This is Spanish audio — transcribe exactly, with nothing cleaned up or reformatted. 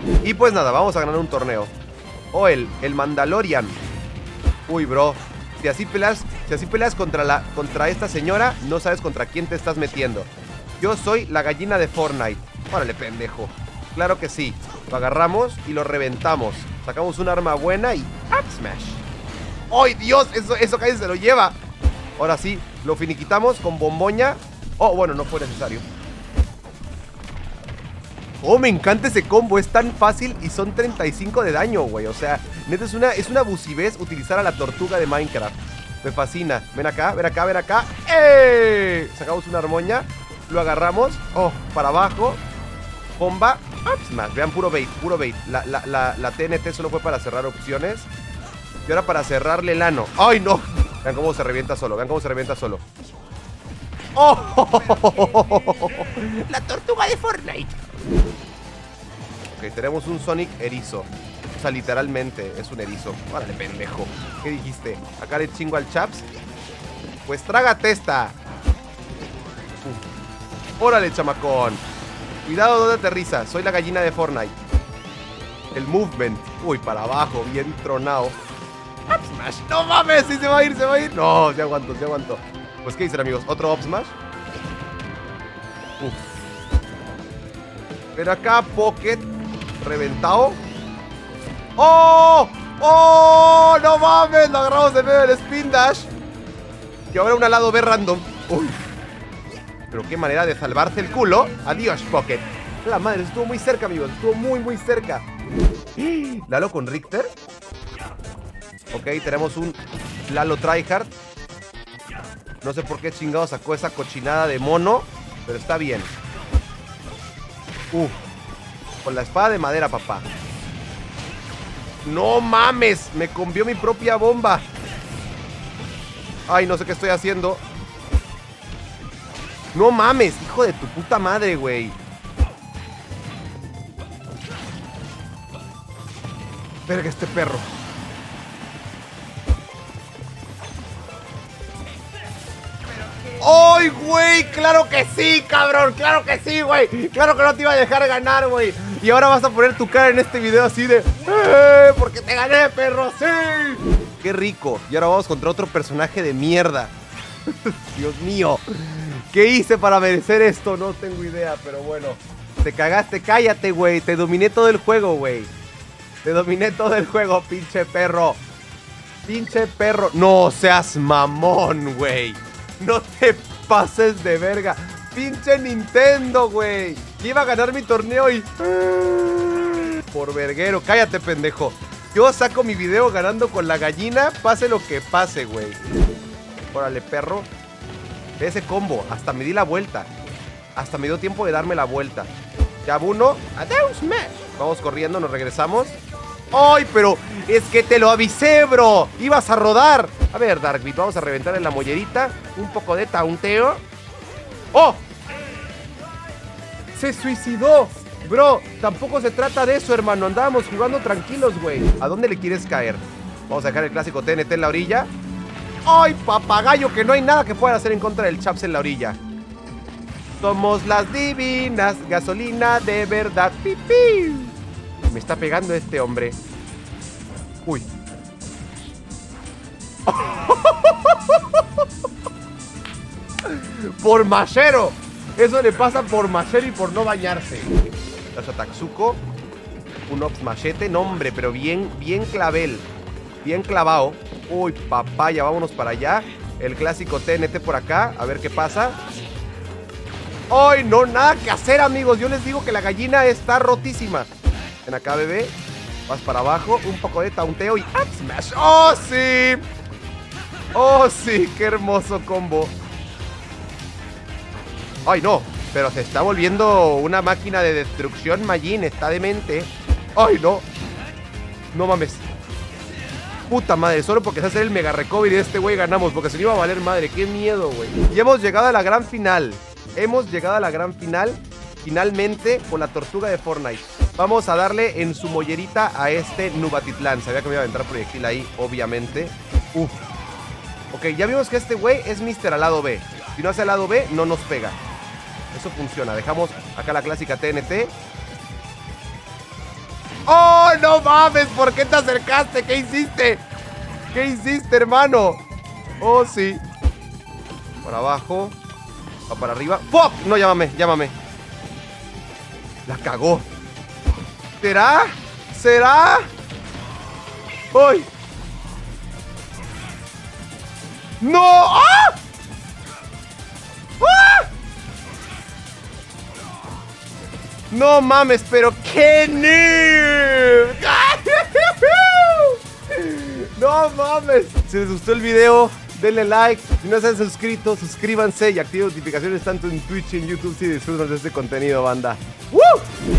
Y pues nada, vamos a ganar un torneo. O oh, el, el Mandalorian. Uy, bro. Si así peleas, si así peleas contra, la, contra esta señora, no sabes contra quién te estás metiendo. Yo soy la gallina de Fortnite. Órale, pendejo. Claro que sí. Lo agarramos y lo reventamos. Sacamos un arma buena y up smash. ¡Ay, Dios! Eso, eso casi se lo lleva. Ahora sí, lo finiquitamos con bomboña. Oh, bueno, no fue necesario. Oh, me encanta ese combo. Es tan fácil y son treinta y cinco de daño, güey. O sea, neta es una, es una abusivez utilizar a la tortuga de Minecraft. Me fascina. Ven acá, ven acá, ven acá. ¡Eh! Sacamos una armoña. Lo agarramos. Oh, para abajo. Bomba. Up smash. Vean, puro bait, puro bait. La, la, la, la T N T solo fue para cerrar opciones. Y ahora para cerrarle el ano. ¡Ay, no! Vean cómo se revienta solo. Vean cómo se revienta solo. ¡Oh! La tortuga de Fortnite. Ok, tenemos un Sonic erizo. O sea, literalmente es un erizo. Órale, pendejo. ¿Qué dijiste? ¿Acá le chingo al Chaps? Pues trágate esta. Uh. Órale, chamacón. Cuidado donde aterriza. Soy la gallina de Fortnite. El movement. Uy, para abajo, bien tronado. Up smash. No mames, sí se va a ir, se va a ir. No, se aguanto, se aguanto. Pues, ¿qué dicen, amigos? ¿Otro up smash? Uf. Ven acá, Pocket. Reventado. ¡Oh! ¡Oh! ¡No mames! Lo agarramos de medio del spin dash. Y ahora un alado B random. Uy. Pero qué manera de salvarse el culo. Adiós, Pocket. La madre, estuvo muy cerca, amigos. Estuvo muy, muy cerca. Lalo con Richter. Ok, tenemos un Lalo tryhard. No sé por qué chingado sacó esa cochinada de mono, pero está bien. Uf. Con la espada de madera, papá. No mames, me comió mi propia bomba. Ay, no sé qué estoy haciendo. No mames, hijo de tu puta madre, güey. Verga, este perro. ¡Ay, güey! ¡Claro que sí, cabrón! ¡Claro que sí, güey! ¡Claro que no te iba a dejar ganar, güey! Y ahora vas a poner tu cara en este video así de ¡eh! ¡Porque te gané, perro! ¡Sí! ¡Qué rico! Y ahora vamos contra otro personaje de mierda. Dios mío. ¿Qué hice para merecer esto? No tengo idea, pero bueno. Te cagaste, cállate, güey. Te dominé todo el juego, güey. Te dominé todo el juego, pinche perro. Pinche perro. No seas mamón, güey. No te pases de verga. Pinche Nintendo, güey. Iba a ganar mi torneo y... por verguero. Cállate, pendejo. Yo saco mi video ganando con la gallina. Pase lo que pase, güey. Órale, perro. Ve ese combo. Hasta me di la vuelta. Hasta me dio tiempo de darme la vuelta. Ya uno. Adiós, man. Vamos corriendo, nos regresamos. ¡Ay, pero es que te lo avisé, bro! ¡Ibas a rodar! A ver, Darkbeat, vamos a reventar en la mollerita. Un poco de taunteo. ¡Oh! ¡Se suicidó! Bro, tampoco se trata de eso, hermano. Andábamos jugando tranquilos, güey. ¿A dónde le quieres caer? Vamos a dejar el clásico T N T en la orilla. ¡Ay, papagayo! Que no hay nada que puedan hacer en contra del Chaps en la orilla. Somos las divinas. Gasolina de verdad. ¡Pipí! Me está pegando este hombre. Uy. Por machero. Eso le pasa por machero y por no bañarse. Las Tatsuko. Un ops machete. No, hombre, pero bien, bien clavel. Bien clavado. Uy, papaya, vámonos para allá. El clásico T N T por acá. A ver qué pasa. ¡Ay, no! Nada que hacer, amigos. Yo les digo que la gallina está rotísima. Ven acá, bebé. Vas para abajo. Un poco de taunteo y up smash. ¡Oh, sí! ¡Oh, sí! ¡Qué hermoso combo! ¡Ay, no! Pero se está volviendo una máquina de destrucción, Majin. Está demente. ¡Ay, no! No mames. Puta madre, solo porque se hace el mega recovery de este güey ganamos. Porque se le iba a valer madre. ¡Qué miedo, güey! Y hemos llegado a la gran final. Hemos llegado a la gran final. Finalmente, con la tortuga de Fortnite. Vamos a darle en su mollerita a este Nubatitlán. Sabía que me iba a aventar proyectil ahí, obviamente. Uf. Ok, ya vimos que este güey es mister al lado B. Si no hace al lado B, no nos pega. Eso funciona. Dejamos acá la clásica T N T. ¡Oh, no mames! ¿Por qué te acercaste? ¿Qué hiciste? ¿Qué hiciste, hermano? Oh, sí. Para abajo. Va para arriba. ¡Fuck! No, llámame, llámame. La cagó. ¿Será? ¿Será? ¡Uy! ¡No! ¡Ah! ¡Ah! No mames, pero qué noob. No mames. Si les gustó el video, denle like. Si no se han suscrito, suscríbanse y activen notificaciones tanto en Twitch y en YouTube si disfrutan de este contenido, banda. ¡Woo!